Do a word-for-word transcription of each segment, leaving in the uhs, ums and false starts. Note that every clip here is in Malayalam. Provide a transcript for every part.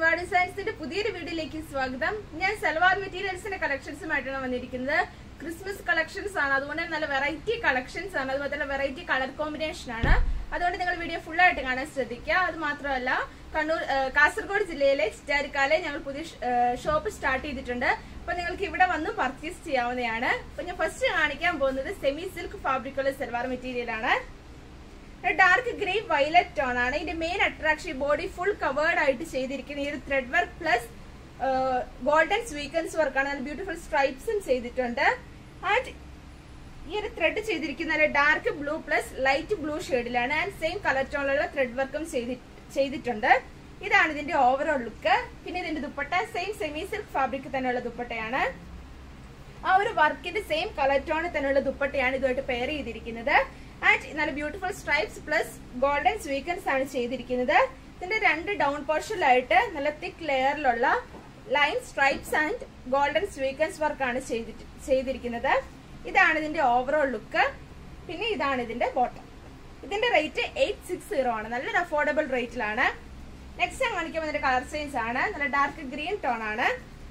salwar designs പുതിയൊരു വീഡിയോയിലേക്ക് സ്വാഗതം. ഞാൻ salwar മെറ്റീരിയൽസിന്റെ കളക്ഷൻസുമായിട്ടാണ് വന്നിരിക്കുന്നത്. ക്രിസ്മസ് കളക്ഷൻസ് ആണ്, അതുകൊണ്ട് നല്ല വെറൈറ്റി കളക്ഷൻസ് ആണ്, അതുപോലെ തന്നെ വെറൈറ്റി കളർ കോമ്പിനേഷൻ ആണ്. അതുകൊണ്ട് നിങ്ങൾ വീഡിയോ ഫുൾ ആയിട്ട് കാണാൻ ശ്രദ്ധിക്കുക. അത് മാത്രമല്ല, കണ്ണൂർ കാസർഗോഡ് ജില്ലയിലെ ചിറ്റാരിക്കാലെ ഞങ്ങൾ പുതിയ ഷോപ്പ് സ്റ്റാർട്ട് ചെയ്തിട്ടുണ്ട്. അപ്പൊ നിങ്ങൾക്ക് ഇവിടെ വന്ന് പർച്ചേസ് ചെയ്യാവുന്നതാണ്. അപ്പൊ ഞാൻ ഫസ്റ്റ് കാണിക്കാൻ പോകുന്നത് സെമി സിൽക്ക് ഫാബ്രിക്കുള്ള സൽവാർ മെറ്റീരിയൽ ആണ്. ഡാർക്ക് ഗ്രേ വയലറ്റ് ടോൺ ആണ്. ഇതിന്റെ main attraction body full covered ആയിട്ട് ചെയ്തിരിക്കുന്ന ഈ ഒരു thread work plus golden sequence വർക്കാണ്. നല്ല ബ്യൂട്ടിഫുൾ സ്ട്രൈപ്സും ചെയ്തിട്ടുണ്ട്. ആൻഡ് ഈ ഒരു ത്രെഡ് ചെയ്തിരിക്കുന്ന dark blue plus light blue ഷെയ്ഡിലാണ്. ആൻഡ് സെയിം കളർ ടോണിലുള്ള ത്രെഡ് വർക്കും ചെയ്തിട്ടുണ്ട്. ഇതാണ് ഇതിന്റെ ഓവറോൾ ലുക്ക്. പിന്നെ ഇതിന്റെ dupatta same semi silk fabric തന്നെയുള്ള ദുപ്പട്ടയാണ്. ആ ഒരു വർക്കിന്റെ സെയിം കളർ ടോണിൽ തന്നെയുള്ള ദുപ്പട്ടയാണ് ഇതുമായിട്ട് പെയർ ചെയ്തിരിക്കുന്നത്. ആൻഡ് നല്ല beautiful stripes plus golden sequence ആണ് ചെയ്തിരിക്കുന്നത്. ഇതിന്റെ രണ്ട് ഡൗൺ പോർഷനിലായിട്ട് നല്ല തിക്ക് ലെയറിലുള്ള line stripes and golden sequence വർക്കാണ് ചെയ്തിരിക്കുന്നത്. ഇതാണ് ഇതിന്റെ ഓവറോൾ ലുക്ക്. പിന്നെ ഇതാണ് ഇതിന്റെ ബോട്ടം. ഇതിന്റെ റേറ്റ് എയ്റ്റ് സിക്സ് സീറോ ആണ്. നല്ലൊരു അഫോർഡബിൾ റേറ്റിലാണ്. നെക്സ്റ്റ് ഞാൻ കാണിക്കുമ്പോൾ ഇതിന്റെ കളർ ചേഞ്ച് ആണ്. നല്ല ഡാർക്ക് ഗ്രീൻ ടോൺ ആണ്.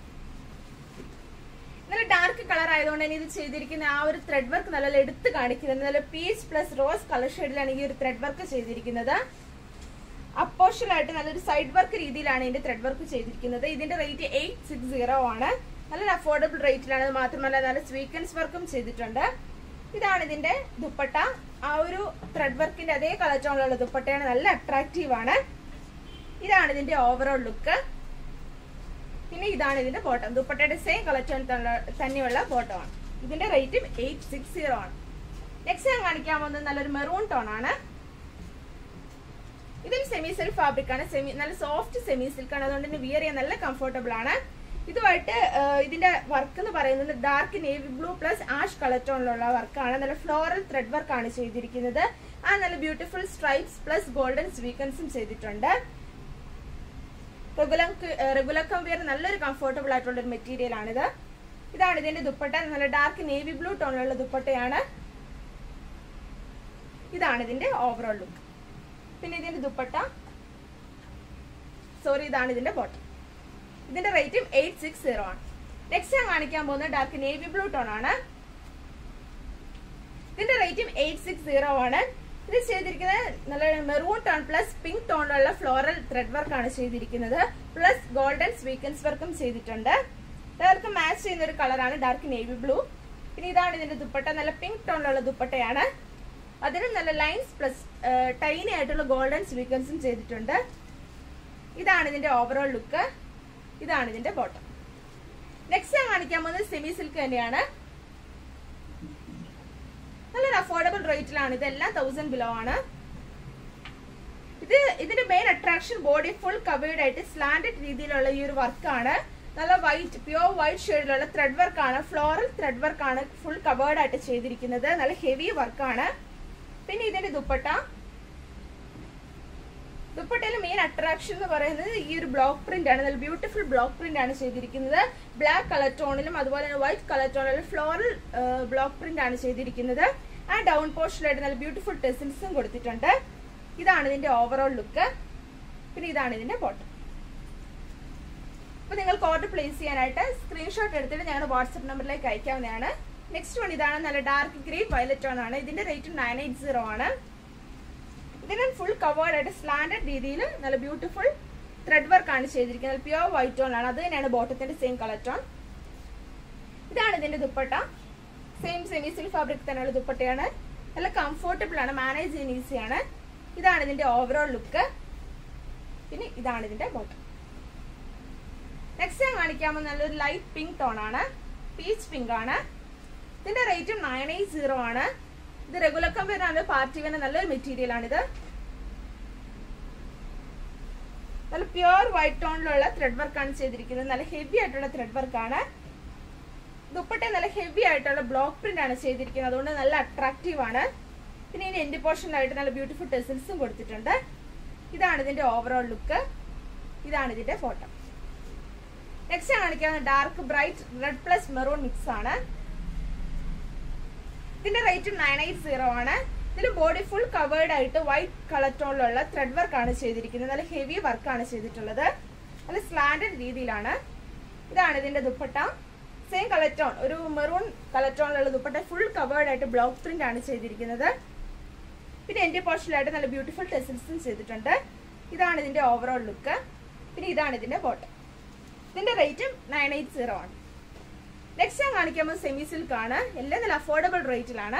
നല്ല ഡാർക്ക് കളർ ആയതുകൊണ്ട് തന്നെ ഇത് ചെയ്തിരിക്കുന്ന ആ ഒരു ത്രെഡ് വർക്ക് നല്ല എടുത്ത് കാണിക്കുന്നത്. നല്ല പീച്ച് പ്ലസ് റോസ് കളർ ഷെയ്ഡിലാണ് ഈ ഒരു ത്രെഡ് വർക്ക് ചെയ്തിരിക്കുന്നത്. അപ്പോഷലായിട്ട് നല്ലൊരു സൈഡ് വർക്ക് രീതിയിലാണ് ഇതിന്റെ ത്രെഡ് വർക്ക് ചെയ്തിരിക്കുന്നത്. ഇതിന്റെ റേറ്റ് എയ്റ്റ് സിക്സ് സീറോ ആണ്. നല്ലൊരു അഫോർഡബിൾ റേറ്റിലാണ്. അത് മാത്രമല്ല നല്ല സ്വീക്വൻസ് വർക്കും ചെയ്തിട്ടുണ്ട്. ഇതാണ് ഇതിന്റെ ദുപ്പട്ട. ആ ഒരു ത്രെഡ് വർക്കിന്റെ അതേ കളർ ടോണിലുള്ള ദുപ്പട്ടയാണ്. നല്ല അട്രാക്റ്റീവ് ആണ്. ഇതാണ് ഇതിന്റെ ഓവറോൾ ലുക്ക്. പിന്നെ ഇതാണ് ഇതിന്റെ ബോട്ടം. ദുപ്പട്ടയുടെ സെയിം കളർ ടോൺ തന്നെയുള്ള ബോട്ടം ആണ്. ഇതിന്റെ റേറ്റും എയ്റ്റ് സിക്സ് സീറോ ആണ്. നെക്സ്റ്റ് ഞാൻ കാണിക്കാൻ പോകുന്നത് നല്ലൊരു മെറൂൺ ടോൺ ആണ്. ഇതൊരു സെമി സിൽക്ക് ഫാബ്രിക് ആണ്. സെമി നല്ല സോഫ്റ്റ് സെമി സിൽക്ക് ആണ്. അതുകൊണ്ട് തന്നെ വിയർ ചെയ്യാൻ നല്ല കംഫർട്ടബിൾ ആണ്. ഇതുമായിട്ട് ഇതിന്റെ വർക്ക് എന്ന് പറയുന്നത് dark navy blue plus ash colour ടോണിലുള്ള വർക്കാണ്. നല്ല ഫ്ലോറൽ ത്രെഡ് വർക്കാണ് ചെയ്തിരിക്കുന്നത്. ആ നല്ല ബ്യൂട്ടിഫുൾ സ്ട്രൈപ്സ് പ്ലസ് ഗോൾഡൻ സ്വീക്വൻസും ചെയ്തിട്ടുണ്ട്. റെഗുലർ റെഗുലർ കംവിയർ നല്ലൊരു കംഫർട്ടബിൾ ആയിട്ടുള്ള ഒരു മെറ്റീരിയൽ ആണിത്. ഇതാണ് ഇതിന്റെ ദുപ്പട്ട. നല്ല ഡാർക്ക് നേവി ബ്ലൂ ടോണിലുള്ള ദുപ്പട്ടയാണ്. ഇതാണ് ഇതിന്റെ ഓവറോൾ ലുക്ക്. പിന്നെ ഇതിന്റെ ദുപ്പട്ട സോറി ഇതാണ് ഇതിന്റെ ബോട്ടം. ഇതിന്റെ റേറ്റും എയ്റ്റ് സിക്സ് സീറോ ആണ്. നെക്സ്റ്റ് ഞാൻ കാണിക്കാൻ പോകുന്നത് ഡാർക്ക് നേവി ബ്ലൂ ടോൺ ആണ്. ഇതിന്റെ റേറ്റും എയ്റ്റ് സിക്സ് സീറോ ആണ്. ഇത് ചെയ്തിരിക്കുന്നത് നല്ല മെറൂൺ ടോൺ പ്ലസ് പിങ്ക് ടോണിലുള്ള ഫ്ലോറൽ ത്രെഡ് വർക്കാണ് ചെയ്തിരിക്കുന്നത്. പ്ലസ് ഗോൾഡൻ സ്വീക്വൻസ് വർക്കും ചെയ്തിട്ടുണ്ട്. ഇവർക്ക് മാച്ച് ചെയ്യുന്ന ഒരു കളറാണ് ഡാർക്ക് നേവി ബ്ലൂ. പിന്നെ ഇതാണ് ഇതിന്റെ ദുപ്പട്ട. നല്ല പിങ്ക് ടോണിലുള്ള ദുപ്പട്ടയാണ്. അതിനും നല്ല ലൈൻസ് പ്ലസ് ടൈനി ആയിട്ടുള്ള ഗോൾഡൻ സ്വീക്വൻസും ചെയ്തിട്ടുണ്ട്. ഇതാണ് ഇതിന്റെ ഓവറോൾ ലുക്ക്. ഇതാണ് ഇതിന്റെ ബോട്ടം. നെക്സ്റ്റ് ഞാൻ കാണിക്കാൻ പോകുന്നത് സെമി സിൽക്ക് തന്നെയാണ്. നല്ലൊരു അഫോർഡബിൾ റേറ്റിലാണ്. ഇതെല്ലാം തൗസൻഡ് ബിലോ ആണ്. ഇത് ഇതിന്റെ main attraction body full covered ആയിട്ട് സ്ലാൻഡഡ് രീതിയിലുള്ള ഈ ഒരു വർക്കാണ്. നല്ല വൈറ്റ് പ്യുവർ വൈറ്റ് ഷെയ്ഡിലുള്ള ത്രെഡ് വർക്കാണ്. ഫ്ലോറൽ ത്രെഡ് വർക്കാണ് ഫുൾ കവേർഡ് ആയിട്ട് ചെയ്തിരിക്കുന്നത്. നല്ല ഹെവി വർക്കാണ്. പിന്നെ ഇതിന്റെ ദുപ്പട്ട. ദുപ്പട്ടയിലെ മെയിൻ അട്രാക്ഷൻ എന്ന് പറയുന്നത് ഈ ഒരു ബ്ലോക്ക് പ്രിന്റ് ആണ്. നല്ല ബ്യൂട്ടിഫുൾ ബ്ലോക്ക് പ്രിന്റ് ആണ് ചെയ്തിരിക്കുന്നത്. ബ്ലാക്ക് കളർ ടോണിലും അതുപോലെ തന്നെ വൈറ്റ് കളർ ടോണിലും ഫ്ലോറൽ ബ്ലോക്ക് പ്രിന്റ് ആണ് ചെയ്തിരിക്കുന്നത്. ആ ഡൗൺ പോർഷനിലായിട്ട് നല്ല ബ്യൂട്ടിഫുൾ ടെസിൽസും കൊടുത്തിട്ടുണ്ട്. ഇതാണ് ഇതിന്റെ ഓവറോൾ ലുക്ക്. പിന്നെ ഇതാണ് ഇതിന്റെ ബോട്ടം. അപ്പൊ നിങ്ങൾക്ക് ഓർഡർ പ്ലേസ് ചെയ്യാനായിട്ട് സ്ക്രീൻഷോട്ട് എടുത്തിട്ട് ഞങ്ങളുടെ വാട്സ്ആപ്പ് നമ്പറിലേക്ക് അയക്കാവുന്നതാണ്. നെക്സ്റ്റ് വൺ ഇതാണ്. നല്ല ഡാർക്ക് ഗ്രേ വയലറ്റ് ടോൺ ആണ്. ഇതിന്റെ റേറ്റ് നയൻ എയ്റ്റ് സീറോ ആണ്. ഇതിന് ഫുൾ കവേർഡ് ആയിട്ട് സ്ലാൻഡഡ് രീതിയിൽ നല്ല ബ്യൂട്ടിഫുൾ ത്രെഡ് വർക്ക് ആണ് ചെയ്തിരിക്കുന്നത്. പ്യുവർ വൈറ്റ് ടോൺ ആണ്. അത് തന്നെയാണ് ബോട്ടത്തിന്റെ സെയിം കളർ ടോൺ. ഇതാണ് ഇതിന്റെ dupatta. Same semi silk fabric തന്നെയുള്ള ദുപ്പട്ടയാണ്. നല്ല കംഫർട്ടബിൾ ആണ്. മാനേജ് ചെയ്യാൻ ഈസിയാണ്. ഇതാണ് ഇതിന്റെ ഓവറോൾ ലുക്ക്. പിന്നെ ഇതാണ് ഇതിന്റെ ബോട്ടം. നെക്സ്റ്റ് ഞാൻ കാണിക്കാമോ നല്ലൊരു ലൈറ്റ് പിങ്ക് ടോൺ ആണ്. പീച്ച് പിങ്ക് ആണ്. ഇതിന്റെ റേറ്റും നയൻ എയ്റ്റ് സീറോ ആണ്. ഇത് റെഗുലർ കംവെയർ ആണ്. പാർട്ടി വെയർ നല്ലൊരു മെറ്റീരിയൽ ആണിത്. നല്ല പ്യുവർ വൈറ്റ് ടോണിലുള്ള ത്രെഡ് വർക്കാണ് ചെയ്തിരിക്കുന്നത്. നല്ല ഹെവി ആയിട്ടുള്ള ത്രെഡ് വർക്കാണ്. ദുപ്പട്ട നല്ല ഹെവി ആയിട്ടുള്ള ബ്ലോക്ക് പ്രിന്റ് ആണ് ചെയ്തിരിക്കുന്നത്. അതുകൊണ്ട് നല്ല അട്രാക്റ്റീവ് ആണ്. പിന്നെ ഇതിന്റെ എൻഡ് പോർഷനിലായിട്ട് നല്ല ബ്യൂട്ടിഫുൾ ടെസിൽസും കൊടുത്തിട്ടുണ്ട്. ഇതാണ് ഇതിന്റെ ഓവറോൾ ലുക്ക്. ഇതാണ് ഇതിന്റെ ബോട്ടം. നെക്സ്റ്റ് ഞാൻ കാണിക്കുന്നത് dark bright red plus maroon mix ആണ്. ഇതിന്റെ റേറ്റ് നയൻ എയ്റ്റ് സീറോ ആണ്. ഇതിൽ ബോഡി ഫുൾ കവേർഡ് ആയിട്ട് വൈറ്റ് കളർ ടോണിലുള്ള ത്രെഡ് വർക്കാണ് ചെയ്തിരിക്കുന്നത്. നല്ല ഹെവി വർക്കാണ് ചെയ്തിട്ടുള്ളത്. നല്ല സ്ലാൻഡഡ് രീതിയിലാണ്. ഇതാണ് ഇതിന്റെ ദുപ്പട്ട. സെയിം കളർ ടോൺ, ഒരു മെറൂൺ കളർ ടോണിലുള്ള ദുപ്പട്ട ഫുൾ കവേർഡ് ആയിട്ട് ബ്ലോക്ക് പ്രിന്റ് ആണ് ചെയ്തിരിക്കുന്നത്. പിന്നെ എന്റെ പോർഷനിലായിട്ട് നല്ല ബ്യൂട്ടിഫുൾ ടെസിൽസും ചെയ്തിട്ടുണ്ട്. ഇതാണ് ഇതിന്റെ ഓവറോൾ ലുക്ക്. പിന്നെ ഇതാണ് ഇതിന്റെ ബോട്ടം. ഇതിന്റെ റേറ്റും നയൻ എയ്റ്റ് സീറോ ആണ്. നെക്സ്റ്റ് ഞാൻ കാണിക്കുമ്പോൾ സെമി സിൽക്ക് ആണ്. എല്ലാം നല്ല അഫോർഡബിൾ റേറ്റിലാണ്.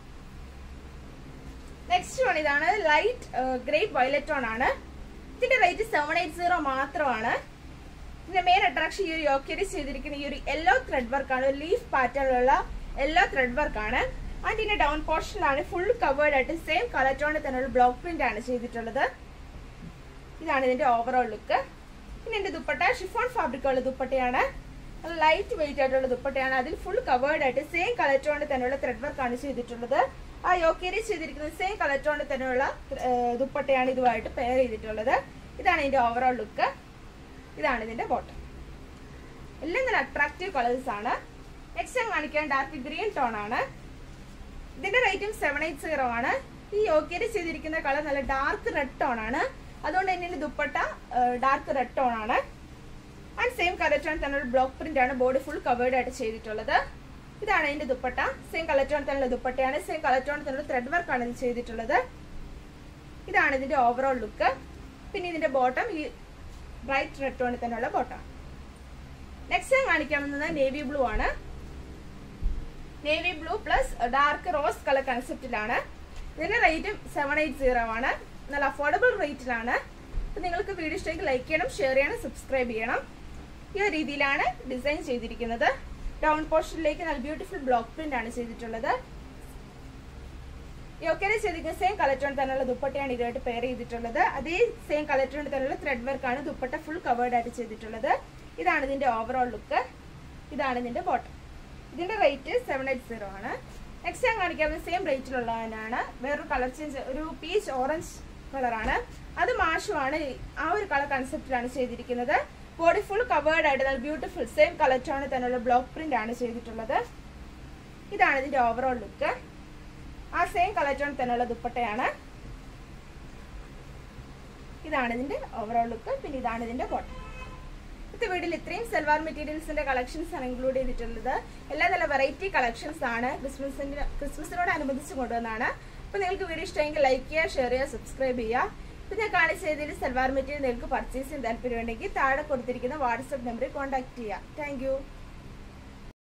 നെക്സ്റ്റ് വൺ ഇതാണ് ലൈറ്റ് ഗ്രേപ്പ് വയലറ്റ് ടോൺ ആണ്. ഇതിന്റെ റേറ്റ് സെവൻ എയ്റ്റ് സീറോ മാത്രമാണ്. ഇതിന്റെ മെയിൻ അട്രാക്ഷൻ ഈ ഒരു യോക്കേരി ചെയ്തിരിക്കുന്ന ഈ ഒരു യെല്ലോ ത്രെഡ് വർക്ക് ആണ്. ലീഫ് പാറ്റേണിലുള്ള യെല്ലോ ത്രെഡ് വർക്ക് ആണ്. ആൻഡ് ഇതിന്റെ ഡൗൺ പോർഷനിലാണ് ഫുൾ കവേർഡ് ആയിട്ട് സെയിം കളർ ടോണിൽ തന്നെയുള്ള ബ്ലോക്ക് പ്രിന്റ് ആണ് ചെയ്തിട്ടുള്ളത്. ഇതാണ് ഇതിന്റെ ഓവറോൾ ലുക്ക്. പിന്നെ എന്റെ ദുപ്പട്ട ഷിഫോൺ ഫാബ്രിക് ഉള്ള ദുപ്പട്ടയാണ്. ലൈറ്റ് വെയിറ്റ് ആയിട്ടുള്ള ദുപ്പട്ടയാണ്. അതിൽ ഫുൾ കവേർഡ് ആയിട്ട് സെയിം കളർ ടോണിൽ തന്നെയുള്ള ത്രെഡ് വർക്ക് ആണ് ചെയ്തിട്ടുള്ളത്. ആ യോക്കേരി ചെയ്തിരിക്കുന്നത് സെയിം കളർ ടോണിൽ തന്നെയുള്ള ദുപ്പട്ടയാണ് ഇതുമായിട്ട് പെയർ ചെയ്തിട്ടുള്ളത്. ഇതാണ് ഇതിന്റെ ഓവറോൾ ലുക്ക്. ഇതാണ് ഇതിന്റെ ബോട്ടം. എല്ലാം നല്ല അട്രാക്റ്റീവ് കളേഴ്സ് ആണ്. നെക്സ്റ്റ് ഞാൻ കാണിക്കാൻ ഡാർക്ക് ഗ്രീൻ ടോൺ ആണ്. ഇതിന്റെ റേറ്റും സെവൻ എയ്റ്റ് സീറോ ആണ്. ഈ യോക്കേരി ചെയ്തിരിക്കുന്ന കളർ നല്ല ഡാർക്ക് റെഡ് ടോൺ ആണ്. അതുകൊണ്ട് തന്നെ ദുപ്പട്ട ഡാർക്ക് റെഡ് ടോൺ ആണ്. ആൻഡ് സെയിം കളർ ടോൺ തന്നെ ബ്ലോക്ക് പ്രിന്റ് ആണ് ബോഡി ഫുൾ കവേർഡ് ആയിട്ട് ചെയ്തിട്ടുള്ളത്. ഇതാണ് ഇതിന്റെ ദുപ്പട്ട. സെയിം കളർ ടോൺ തന്നെയുള്ള ദുപ്പട്ടയാണ്. സെയിം കളർ ടോൺ തന്നെയുള്ള ത്രെഡ് വർക്ക് ആണ് ഇത് ചെയ്തിട്ടുള്ളത്. ഇതാണ് ഇതിന്റെ ഓവറോൾ ലുക്ക്. പിന്നെ ഇതിന്റെ ബോട്ടം ഈ ബ്രൈറ്റ് റെഡ് ടോണിൽ തന്നെയുള്ള ബോട്ടം. നെക്സ്റ്റ് ഞാൻ കാണിക്കാൻ വന്നത് നേവി ബ്ലൂ ആണ്. Navy blue plus dark rose colour കൺസെപ്റ്റിലാണ്. ഇതിന്റെ റേറ്റും സെവൻ എയ്റ്റ് സീറോ ആണ്. നല്ല അഫോർഡബിൾ റേറ്റിലാണ്. അപ്പൊ നിങ്ങൾക്ക് വീഡിയോ ഇഷ്ടമെങ്കിൽ ലൈക്ക് ചെയ്യണം, ഷെയർ ചെയ്യണം, സബ്സ്ക്രൈബ് ചെയ്യണം. ഈ ഒരു രീതിയിലാണ് ഡിസൈൻ ചെയ്തിരിക്കുന്നത്. ഡൗൺ പോർഷനിലേക്ക് നല്ല ബ്യൂട്ടിഫുൾ ബ്ലോക്ക് പ്രിന്റ് ആണ് ചെയ്തിട്ടുള്ളത്. യോക്കേരി ചെയ്തിരിക്കുന്ന സെയിം കളർ ടോൺ തന്നെയുള്ള ദുപ്പട്ടയാണ് ഇതുമായിട്ട് പെയർ ചെയ്തിട്ടുള്ളത്. അതേ സെയിം കളർ ടോൺ തന്നെയുള്ള ത്രെഡ് വർക്ക് ആണ് ദുപ്പട്ട ഫുൾ കവേർഡ് ആയിട്ട് ചെയ്തിട്ടുള്ളത്. ഇതാണ് ഇതിന്റെ ഓവറോൾ ലുക്ക്. ഇതാണ് ഇതിന്റെ ബോട്ടം. ഇതിന്റെ റേറ്റ് സെവൻ എയ്റ്റ് സീറോ ആണ്. നെക്സ്റ്റ് ഞാൻ കാണിക്കാവുന്ന സെയിം റേറ്റിലുള്ളതാണ്. വേറൊരു കളർ ചേഞ്ച്, ഒരു പീച്ച് ഓറഞ്ച് കളറാണ്. അത് മാഷുമാണ്. ആ ഒരു കളർ കൺസെപ്റ്റിലാണ് ചെയ്തിരിക്കുന്നത്. ബോഡി ഫുൾ കവേർഡ് ആയിട്ട് നല്ല ബ്യൂട്ടിഫുൾ സെയിം കളർ ടോണിൽ തന്നെയുള്ള ബ്ലോക്ക് പ്രിന്റ് ആണ് ചെയ്തിട്ടുള്ളത്. ഇതാണ് ഇതിന്റെ ഓവറോൾ ലുക്ക്. ആ സെയിം കളർ ടോൺ തന്നെയുള്ള ദുപ്പട്ടയാണ്. ഇതാണ് ഇതിന്റെ ഓവറോൾ ലുക്ക്. പിന്നെ ഇതാണ് ഇതിന്റെ ബോട്ടം. ഇന്നത്തെ വീഡിയോയിൽ ഇത്രയും സൽവാർ മെറ്റീരിയൽസിന്റെ കളക്ഷൻസ് ആണ് ഇൻക്ലൂഡ് ചെയ്തിട്ടുള്ളത്. എല്ലാം നല്ല വെറൈറ്റി കളക്ഷൻസ് ആണ്. ക്രിസ്മസിന് ക്രിസ്മസിനോടനുബന്ധിച്ച് കൊണ്ടുവന്നാണ്. അപ്പൊ നിങ്ങൾക്ക് വീഡിയോ ഇഷ്ടമെങ്കിൽ ലൈക്ക് ചെയ്യുക, ഷെയർ ചെയ്യുക, സബ്സ്ക്രൈബ് ചെയ്യുക. ഇപ്പൊ ഞാൻ കാണിച്ച രീതിയിൽ സൽവാർ മെറ്റീരിയൽ നിങ്ങൾക്ക് പർച്ചേസ് ചെയ്യാൻ താല്പര്യമുണ്ടെങ്കിൽ താഴെ കൊടുത്തിരിക്കുന്ന വാട്സ്ആപ്പ് നമ്പറിൽ കോൺടാക്ട് ചെയ്യുക. താങ്ക്